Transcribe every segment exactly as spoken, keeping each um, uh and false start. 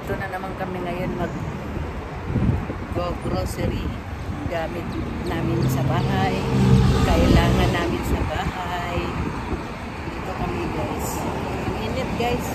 Dito na naman kami ngayon mag go grocery. Gamit namin sa bahay. Kailangan namin sa bahay. Dito kami guys. Ang init guys.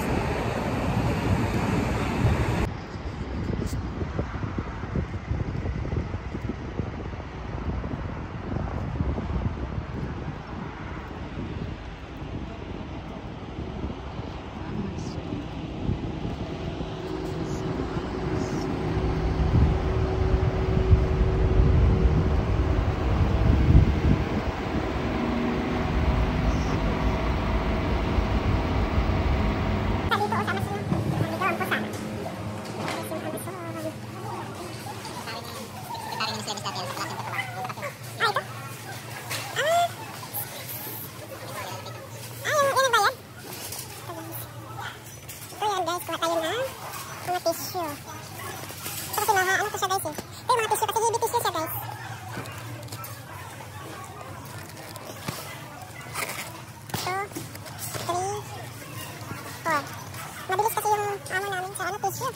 Mabilis kasi yung ano namin sa ano tissue.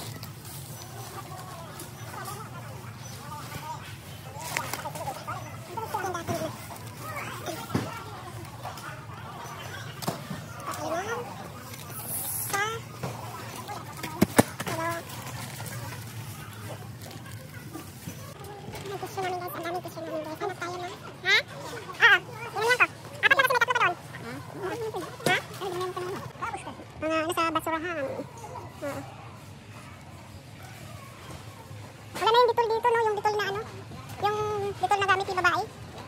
Basurahan. Uh. Wala na yung ditol dito, no? Yung ditol na ano? Yung ditol na gamit yung babae.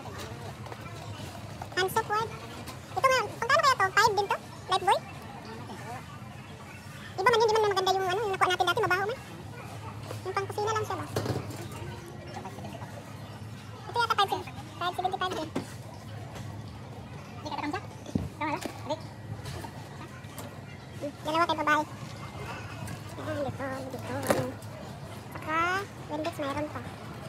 Hand soap word. Ito nga, pagkano kaya to? five din to? Light boy? Iba man, hindi man maganda yung ano, yung nakuha natin dati, mabaho man. Yung pang kusina lang siya ba? Ito yata five seventy-five din. Hindi ka tatamsa? Ito wala? Adik. Dalawa tayo babae. Ayan, dito, dito. Saka, Windex mayroon pa.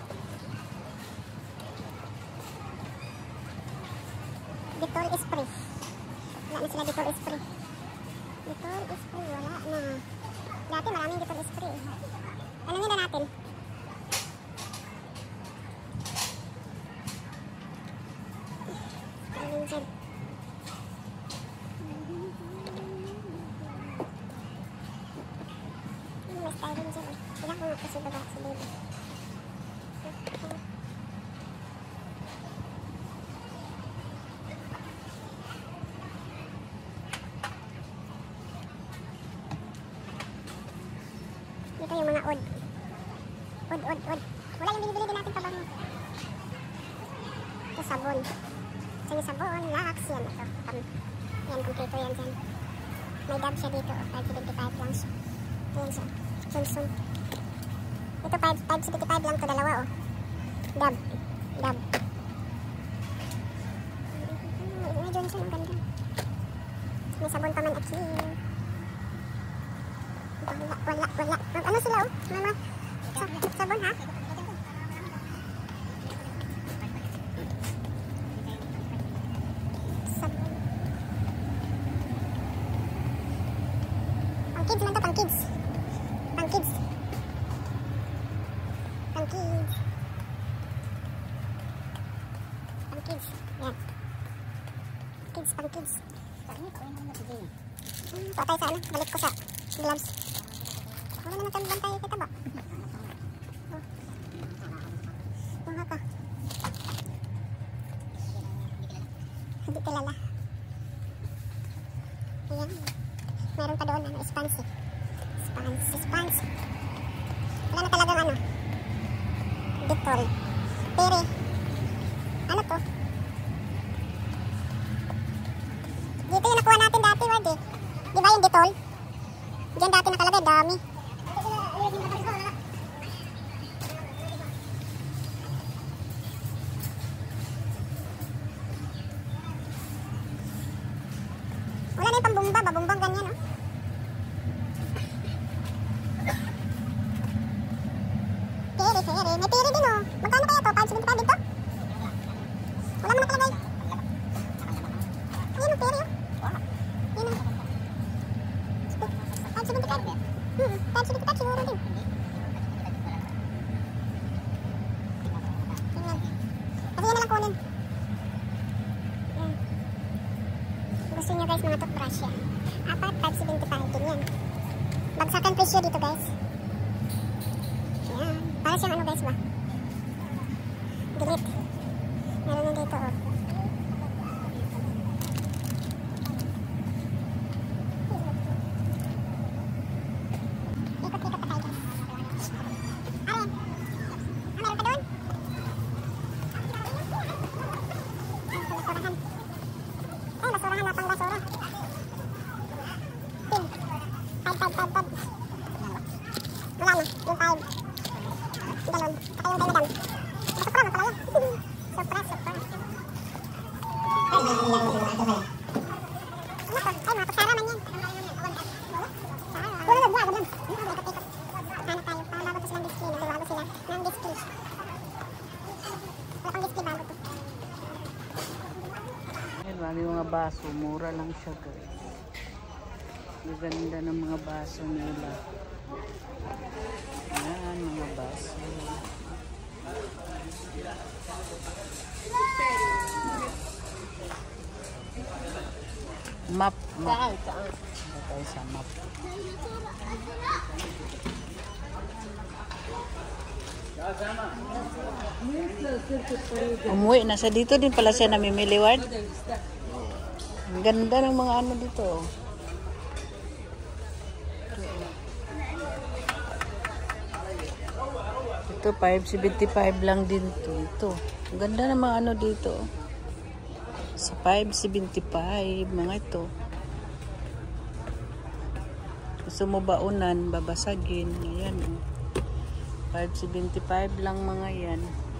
Dettol spray. Wala na sila Dettol spray. Dettol spray, wala na. Dati maraming Dettol spray. Ano nila natin? Ayun dyan. Styling dyan eh. Ilang ko nga kasi baba si baby. Dito yung mga odd. Odd, odd, odd. Wala yung binibili din natin pabango. Ito sabon. Ito yung sabon, lax. Yan ito. Um, yan, kompleto yan dyan. May dab siya dito. five seventy-five lang siya. Ayan siya. Johnson. Ito five seventy-five lang to, dalawa oh. Dab. Dab. May Johnson, ang ganda. May sabon pa man at here. Wala, wala, wala. Ano sila oh? Mga sa, sabon ha? Sabon. Pang kids man to, pang kids. Pang kids. Pang kids. Pang kids. Yan. Kids, pang kids. Hmm, patay sa ano? Balik ko sa gloves. Wala naman tayong tayo kita ba? Oh. Mga ka. Hindi kilala. Ayan. Meron pa doon ano, sponge. Sponge, sponge. Wala na talagang ano. Dettol. Pero, ano to? Dito yung nakuha natin dati, word eh. Di ba yung Dettol? Diyan dati nakalagay, dami. Wala na yung pambumba, babumbang ganyan, oh. Pere, pere. May pere din, oh. Magkano kaya to? five seventy-five din to? Wala mo nakalagay. Ayan, oh, pere, oh. Ayan, oh. five seventy-five. Hmm, type C dito type siguro din. Tingnan. Kasi yan na lang kunin. Yan. Gusto nyo guys mga toothbrush yan. Apat, five seventy-five din yan. Bagsakan presyo dito guys. Yan. Para siyang ano guys ba? Delete. Meron na dito oh. Ikot-ikot pa tayo guys. Ayan. Ah, meron pa doon? Ay, sa basurahan. Ay, basurahan na pang basura. Pin. Five, five, five, five. Wala na, yung five. Galon. Saka yung kay madam. Supra na pala yan. Supra, supra. Ano to? Ay, mga pagsara man yan. Wala na, buwag lang. Ikot-ikot. Hanap tayo. Para bago to silang display. Nagawa sila ng display. Wala pang display bago to. Ayan, marami mga baso. Mura lang siya guys. Maganda ng mga baso nila. Ayan, mga baso. Map, map. Ito tayo sa map. Umuwi na siya dito din pala siya namimili, Ward. Ang ganda ng mga ano dito. Ito, five seventy-five lang din to. Ito. Ang ganda ng mga ano dito. Sa five seventy-five, mga ito. Gusto mo baunan, babasagin. Ayan, oh. five seventy-five lang mga yan.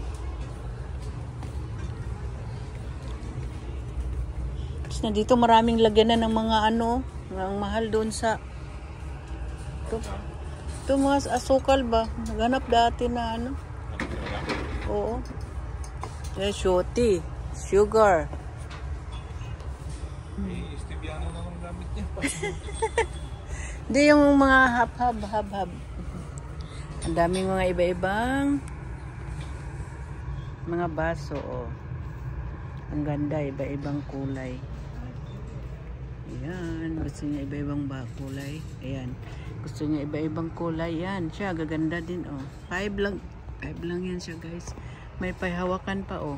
Tapos na dito maraming lagyan na ng mga ano, ang mahal doon sa ito. Ito mga asukal ba? Naganap dati na ano. Oo. Yan, shoti. Sugar. Eh, Esteviano na ang gamit niya. Hindi yung mga hab-hab, hab-hab. Ang daming mga iba-ibang mga baso, oh. Ang ganda, iba-ibang kulay. Ayan, gusto niya iba-ibang kulay. Ayan, gusto niya iba-ibang kulay. Yan, siya, gaganda din, oh. Five lang, five lang yan siya, guys. May pahawakan pa, oh.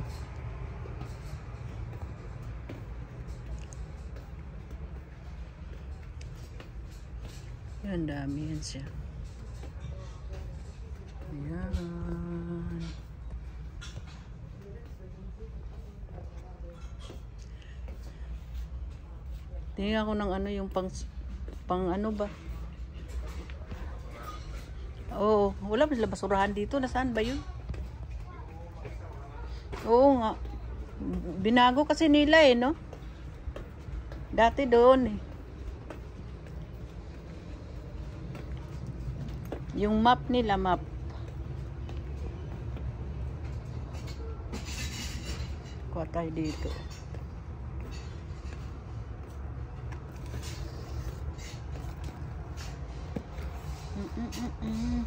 Yan, dami yan siya. Ayan. Tingnan ko ng ano yung pang, pang ano ba? Oo, wala ba sila basurahan dito? Nasaan ba yun? Oo nga. Binago kasi nila eh, no? Dati doon eh. Yung map nila, map. Kuha tayo dito. Mm-mm-mm.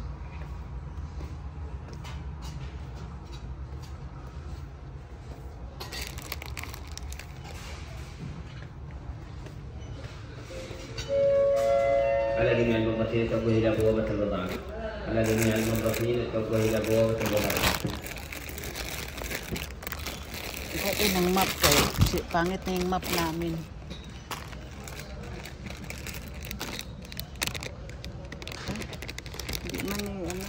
على جميع المنقسمين توجه إلى بوابة البضاعة. على جميع المنقسمين توجه إلى بوابة البضاعة. Ito ng map ko. Pangit na yung map namin. Hindi man eh, ano.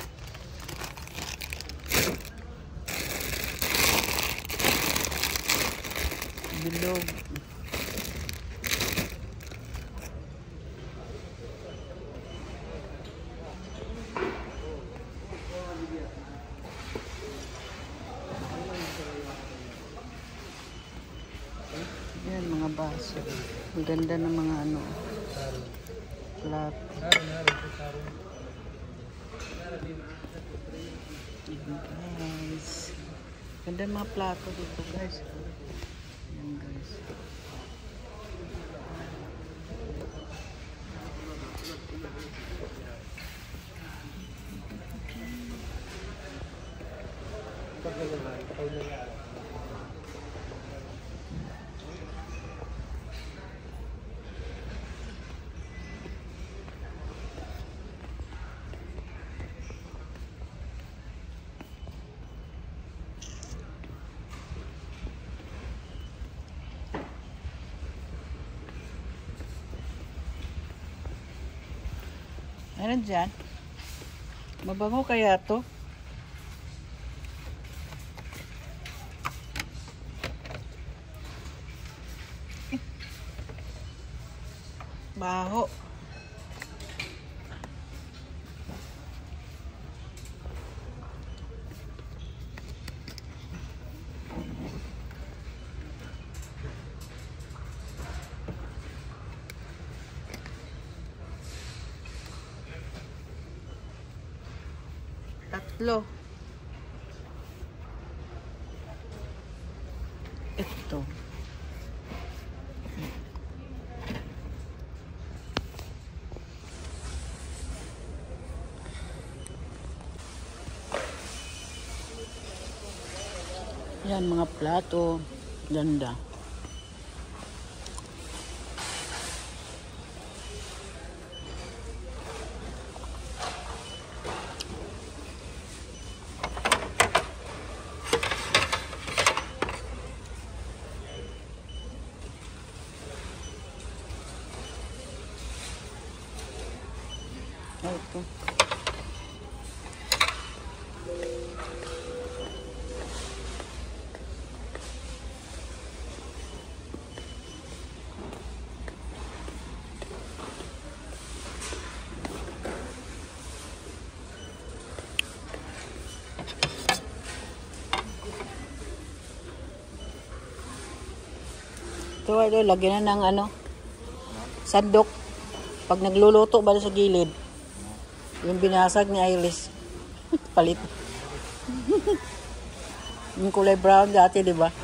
Bilog. Yan, mga baso. Maganda ng mga ano. Plato. Guys. Ganda mga plato dito, guys. Yan, guys. Ano dyan? Mabango kaya to? Baho. Tatlo. Ito. Yan mga plato. Ganda. Ito. Ito ay lagyan na ng ano, sandok. Pag nagluluto ba sa gilid, yung binasag ni Iris, palit. Yung kulay brown dati, di ba?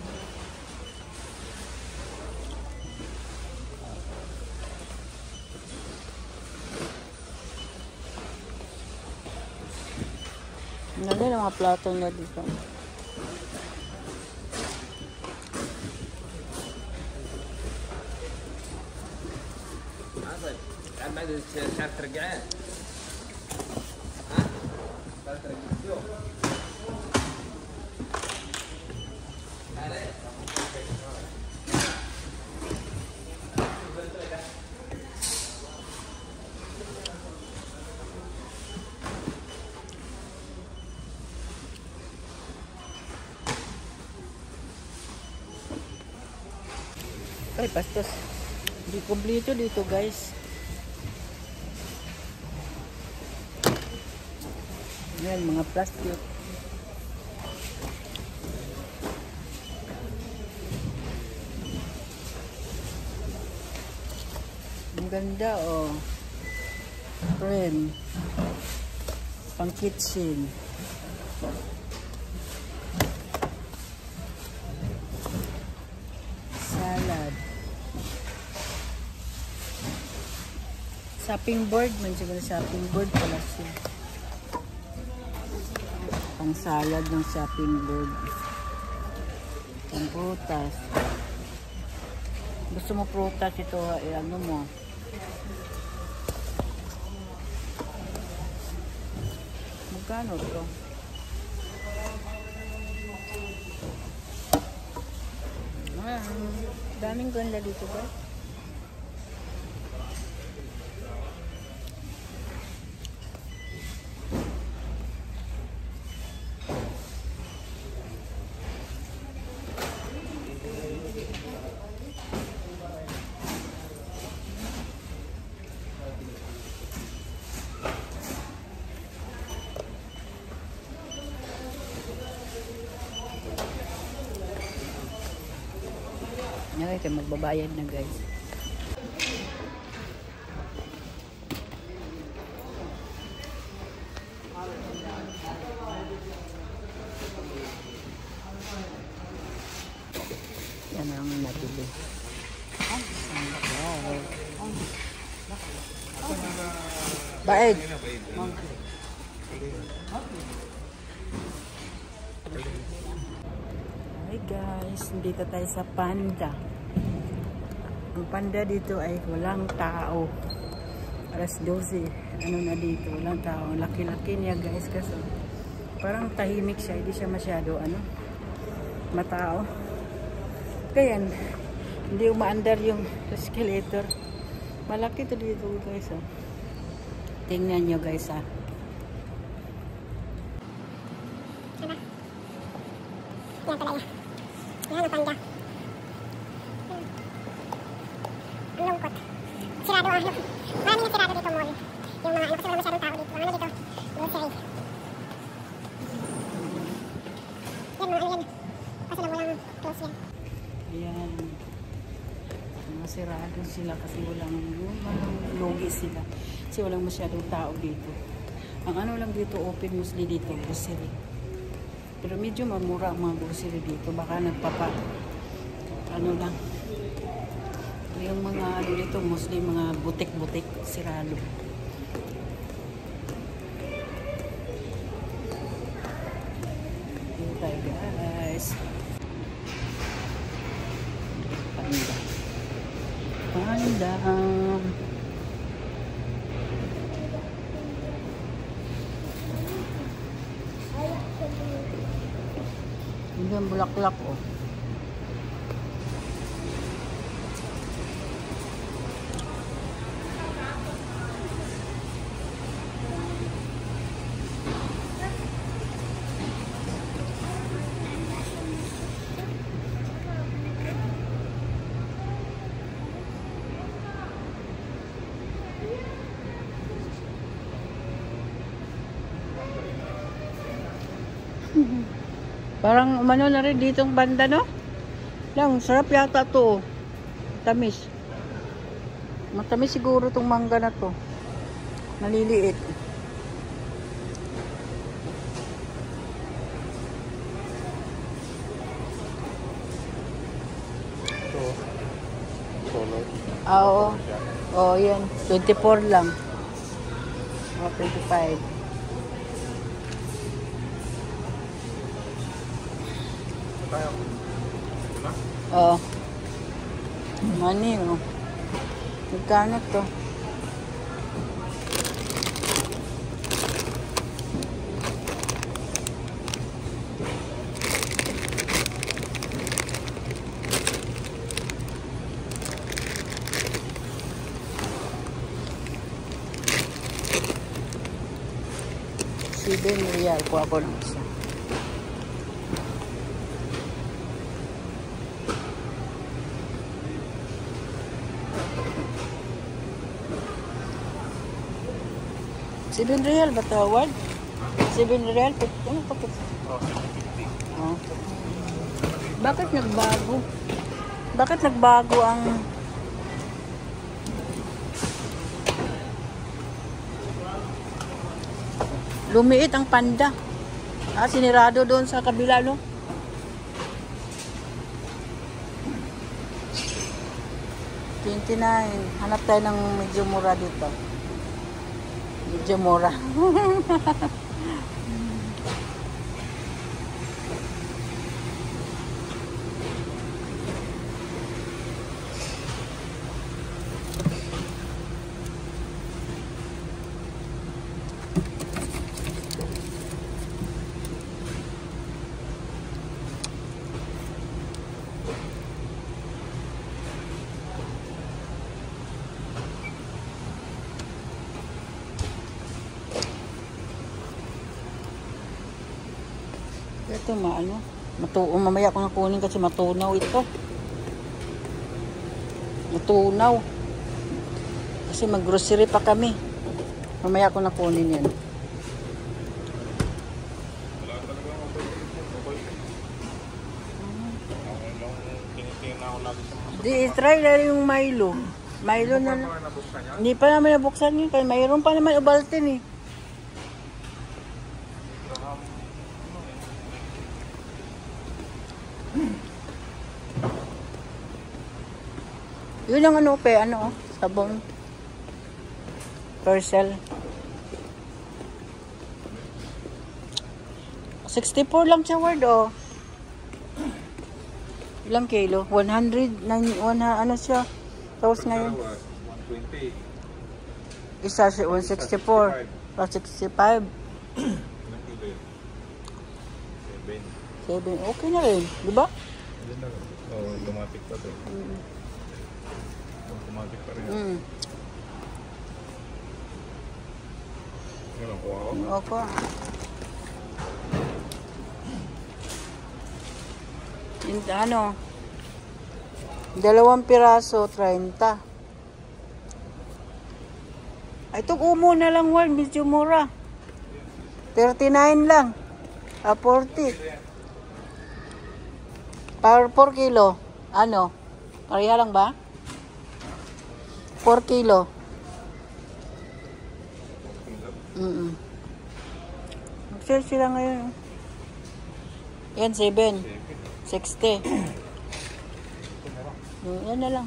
Nandun ang mga plato niya dito. ما ادري شاف ترجعين ها قال ترجعوا Ay, bastos. Hindi kompleto dito, guys. Yan, mga plastic. Ang ganda, oh. Frame. Pang kitchen. Salad. Shopping board. Man siguro shopping board pala siya. Pang salad ng shopping board. Pang prutas. Gusto mo prutas ito, eh, ano mo? Magkano ito? Ah, daming ganda dito ba? Okay, magbabayad na guys. Yan ang nabili. Wow. Baed. Hi guys, dito tayo sa Panda. Ang Panda dito ay walang tao. Alas dose, ano na dito, walang tao. Laki-laki niya guys kasi parang tahimik siya, hindi siya masyado ano, matao. Kaya hindi umaandar yung escalator. Malaki to dito guys. Oh. Tingnan nyo guys ah. Yan pala yan. Yan ang Panda. Ang lungkot. Sirado ang ano. Marami na sirado dito mall. Yung mga ano kasi wala masyadong tao dito. Ano dito? Grocery. Yan mga ano yan. Kasi lang walang close yan. Ayan. Mga sirado sila kasi walang lugi sila. Kasi walang masyadong tao dito. Ang ano lang dito, open mostly dito, grocery. Pero medyo mamura ang mga grocery dito. Baka nagpapa, ano lang. Yung mga ano dito, mostly mga butik-butik, sirado. Dito tayo guys. Panda. Panda. Hindi ang bulaklak oh. Parang umano na rin ditong banda, no? Lang, sarap yata to. Tamis. Matamis siguro tong mangga na to. Maliliit. Ito. Solo. Ah, oo. Oo, yan. twenty-four lang. O, twenty-five. Tayo. Oo. Mani, oh. Magkano to? Seven real po ako ng isa. Seven real ba tawad? Seven real? Ano pa? Oh. Bakit nagbago? Bakit nagbago ang lumiit ang Panda? Ah, sinirado doon sa kabila, no? twenty-nine. Hanap tayo ng medyo mura dito. Medyo mura. Ito maano, matuo mamaya ko na kunin kasi matunaw ito. Matunaw. Kasi mag-grocery pa kami. Mamaya ko na kunin yan. Wala talaga ako ba dito? Okay lang. Tinitingnan ako natin sa mga... Di, try na rin yung Milo. Milo na. Ano ba nabuksan niya? Hindi pa namin nabuksan yun. Kaya mayroon pa naman Ovaltine eh. Yun ang ano pe, ano, sabon. Percel. sixty-four lang siya word, oh. Ilang kilo? one hundred, nine, one, ano siya? Tapos ngayon, Dalawa, one twenty. isa siya, one sixty-four. one sixty-five. Ilang kilo yun? Seven. seven. Okay na rin, di ba? Hindi na. Oh, automatic pa to. Automatic pa rin. Mm. Yan ang kuha ko. Okay. Yung, ano, dalawang piraso, thirty. Ay, ito umo na lang, Ward. Medyo mura. thirty-nine lang. Ah, forty. Per four kilo. Ano? Pareha lang ba? four kilo. Mm-mm. Mag-sale sila ngayon. Yan, seven. sixty. Yan na lang.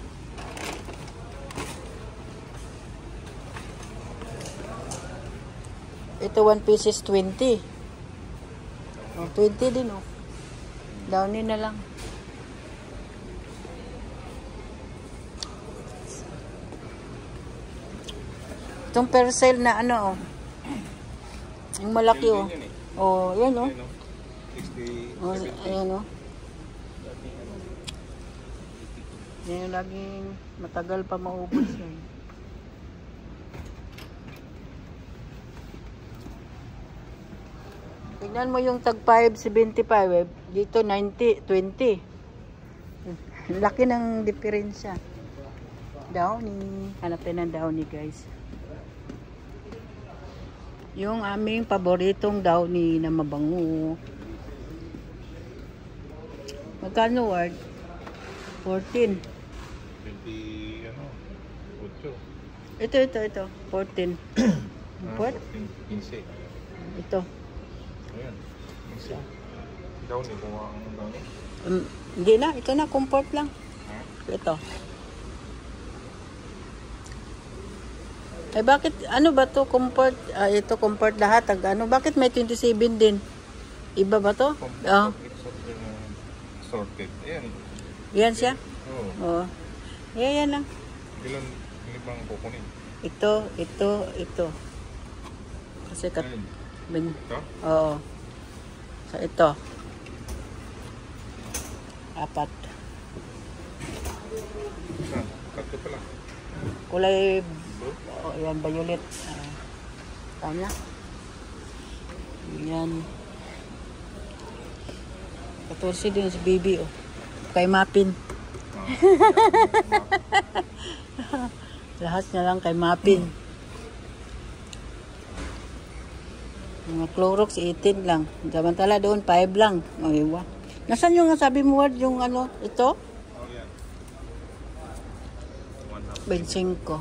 Ito one pieces twenty. Oh, twenty din oh. Downy na lang. Itong percel na ano oh. Yung malaki oh. Oh, yan oh. sixty, Oh, seventy. ayan oh. Yan yung laging matagal pa maubos yan. Tingnan mo yung tag five seventy-five, eh. Dito ninety, twenty. Laki ng diferensya. Downy. Hanapin ng Downy, guys. Yung aming paboritong Downy na mabango. Magkano, Ward? fourteen. twenty, ano, eight. Ito, ito, ito. fourteen. What? fifteen. Ito. Ayan. Isa. Down eh. Kung ang down eh. Um, hindi na. Ito na. Comfort lang. Ha? Ito. Eh bakit, ano ba to comfort? Ah, ito comfort lahat. Ag, ano, bakit may twenty-seven din? Iba ba to? Oo. It's uh, sorted. Ayan. Yan siya? Oo. Oo. Yeah, yan lang. Ilan, ilan bang kukunin? Ito, ito, ito. Kasi kat... Ayun. Ben, Ito? oo. So, ito. Apat. Saan? Tatlo pala. Kulay... Blue? Oh, yan, violet. Uh, tama. Yan. fourteen din si baby, oh. Kay Mapin. Lahat na lang kay Mapin. Mga Clorox, eighteen lang. Samantala doon, five lang. O, iwa. Nasaan yung sabi mo, Ward, yung ano, ito? Oh, yan. One half. twenty-five.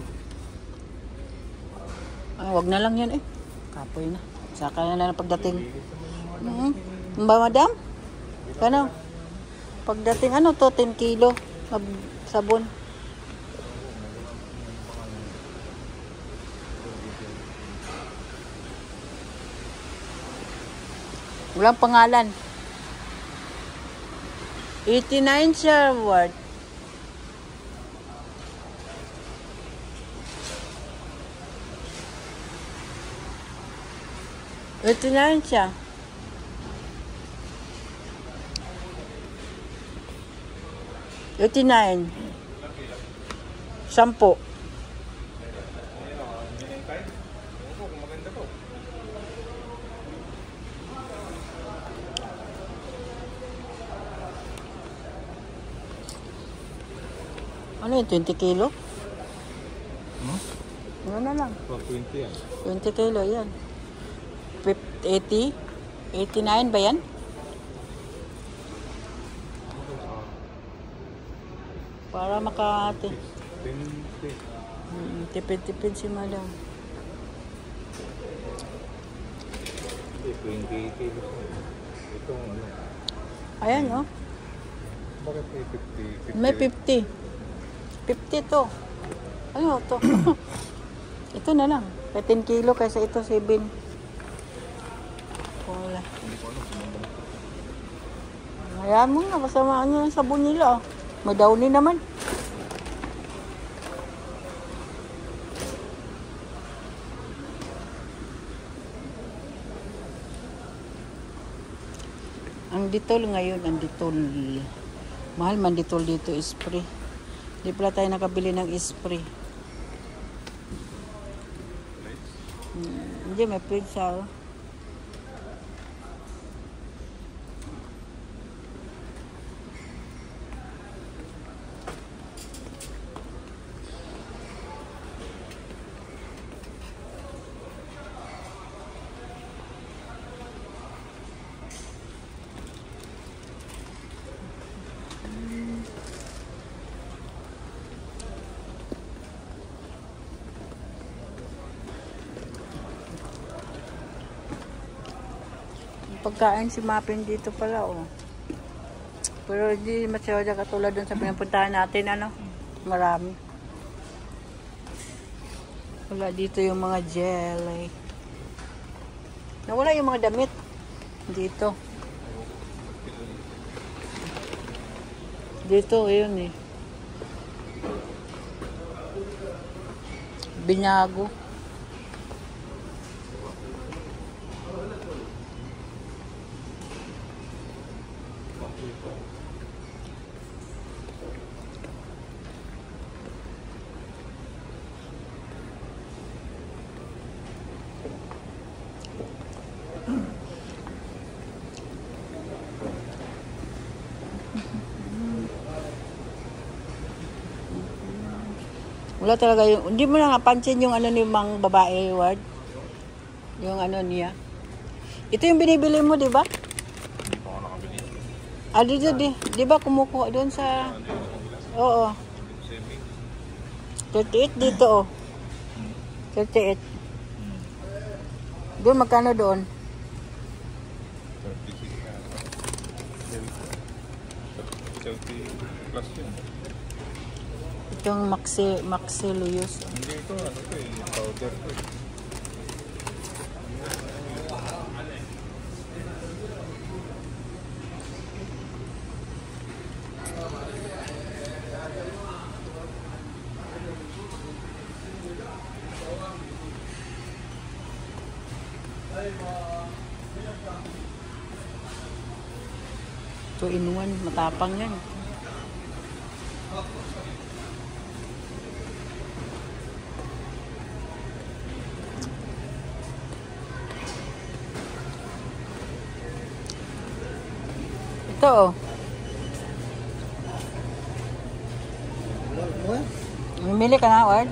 Ah, wag na lang yan eh. Kapoy na. Saka na lang pagdating. Mm-hmm. Ba, madam? Ano? Pagdating, ano to, ten kilo. Sabon. Walang pangalan. eighty-nine siya, Ward. eighty-nine siya. eighty-nine. Sampo. Ano yun? twenty kilo? Hmm? Ano na lang? four twenty yan. twenty kilo yan. eighty? eighty-nine ba yan? Para makati. twenty. Hmm, tipid-tipid si madam. Hindi, twenty kilos. Ito, ano. Ayan, oh. Bakit may fifty? fifty? May fifty. fifty to. Ano to? Ito na lang. ten kilo kaysa ito seven. Wala. Hindi ko alam kung ano. Hayaan mo na, kasamaan niya yung sabon nila. May downy naman. Ang Dettol ngayon, ang Dettol. Mahal man Dettol dito, spray. Hindi pala tayo nakabili ng spray. Hmm, hindi, may pizza. Pagkain si Mapin dito pala, oh. Pero hindi masyado katulad dun sa pinapuntahan natin, ano. Marami. Wala dito yung mga jelly. Nawala yung mga damit dito. Dito, yun eh. Binyago. Wala talaga yung, hindi mo na napansin yung ano ni mang babae, Ward? Yung ano niya. Ito yung binibili mo, di ba? Oo, nakabili. Ah, dito, di, di ba kumukuha doon sa, oo. thirty-eight dito, oh. thirty-eight. Doon, magkano doon? thirty plus yun. Itong Maxi, Maxilius. Hindi ito, ano ito eh, powder ito eh. two in one, matapang yan. Ito, oh. Mamili ka na, Ward?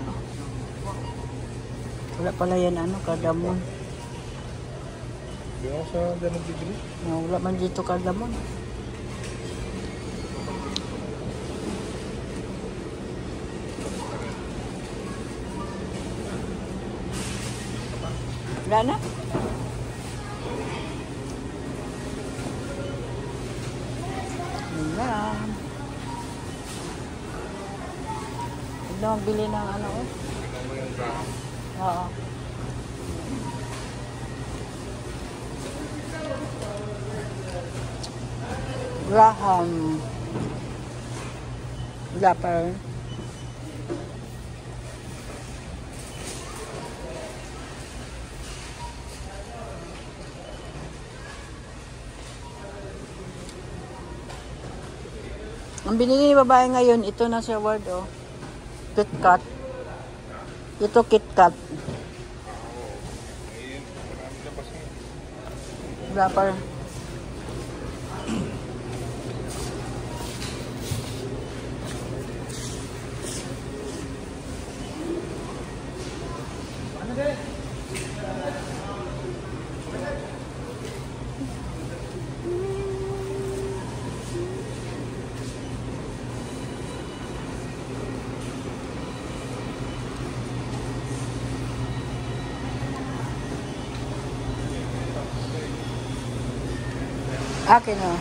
Wala pala yan, ano, cardamom. Hindi ako sa ganun bibili. No, wala man dito cardamom. Wala na? Wala. Huwag na magbili ng ano, eh. Oo. Graham. Wala pa rin. Ang binili ni babae ngayon, ito na siya, Ward, oh. KitKat. Ito KitKat. Wrapper. Akin, oh.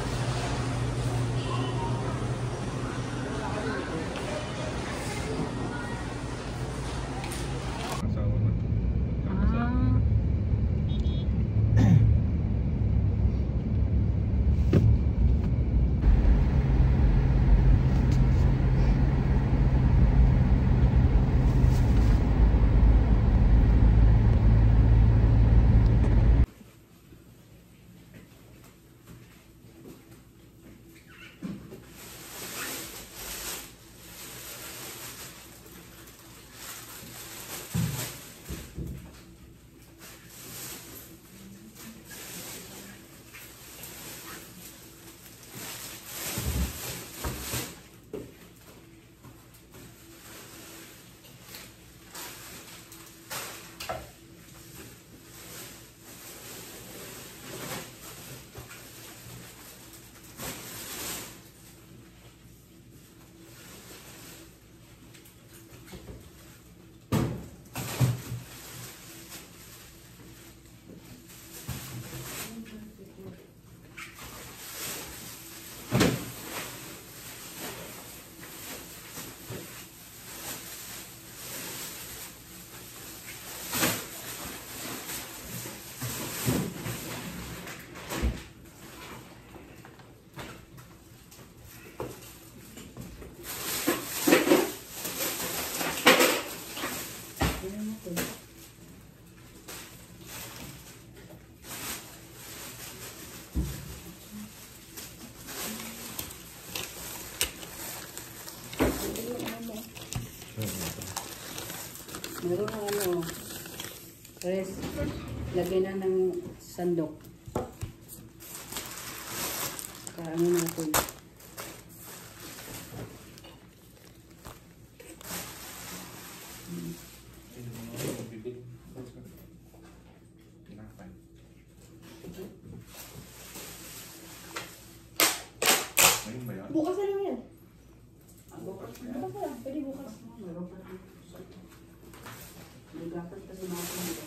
Asawa na. Ah. Meron ng ano, res, lagyan na ng sandok. Kaano natin. Bukas na lang yan. Bukas na. Bukas na lang. Pwede bukas. Meron pa rin. Nagapat kasi natin dito.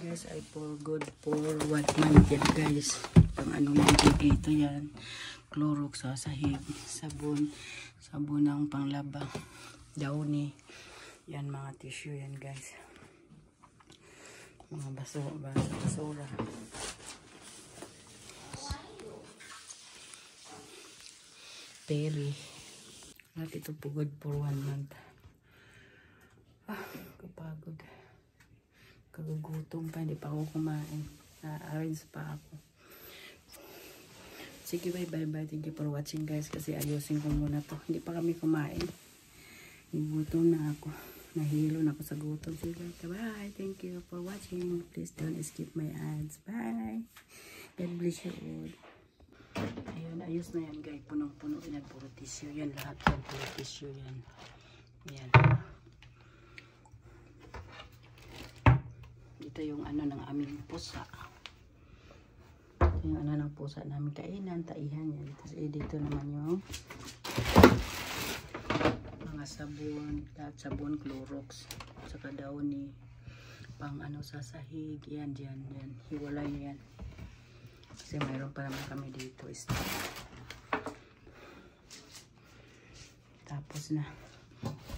guys ay for good for what month yan guys. Itong ano yan, ito yan. Clorox sa sahig, sabon, sabon ng panglaba, Downy. Yan mga tissue yan guys. Mga baso, baso, basura. Perry. At ito po good for one month. Ah, kapagod. Kagugutom pa, hindi pa ako kumain. Na-arrange pa ako. Sige, bye bye bye. Thank you for watching guys. Kasi ayusin ko muna to. Hindi pa kami kumain. Gutom na ako. Nahilo na ako sa gutom. Sige, bye. Thank you for watching. Please don't skip my ads. Bye. God bless you all. Ayun, ayos na yan guys. Punong-puno yan. Puro tissue yan. Lahat yan. Puro tissue yan. Yan. Ito yung ano ng aming pusa. Yung ano ng pusa namin, kainan, taihan yan. Tapos eh, dito naman yung mga sabon, lahat sabon, Clorox, saka Downy, pang ano sa sahig, yan, yan, yan, hiwalay yan. Kasi mayroon pa naman kami dito, stock. Tapos na.